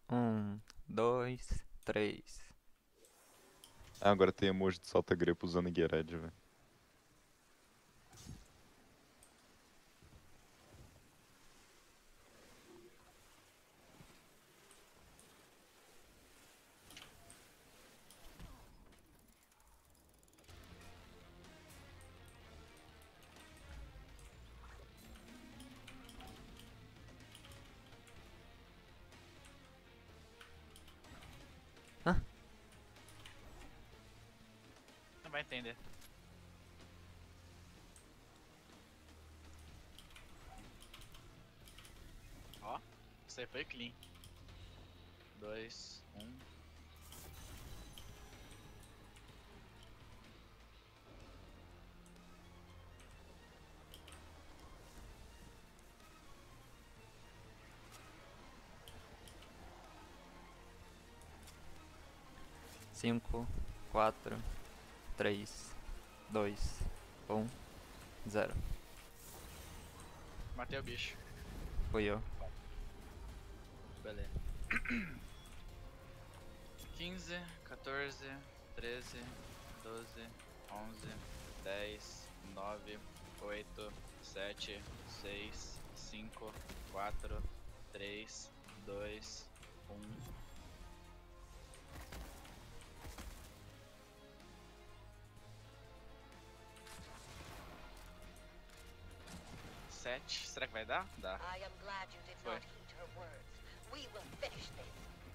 2, 3. Ah, agora tem emoji de solta-grepo usando Gered, velho. Hã? Não vai entender. Ó, isso aí foi clean. 2, 1. Cinco, 4, 3, 2, 0. Matei o bicho. Fui eu. Beleza. 15, 14, 13, 12, 11, 10, 9, 8, 7, 6, 5, 4, 3, 2, 1. 7. Será que vai dar? Dá. I am glad you did Foi. not heed her words. We will finish this.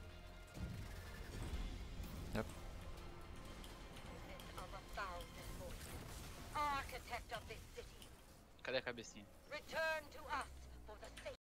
Yep. Men of 1,000 voices, architect of this city, Cadê a cabecinha? return to us for the sake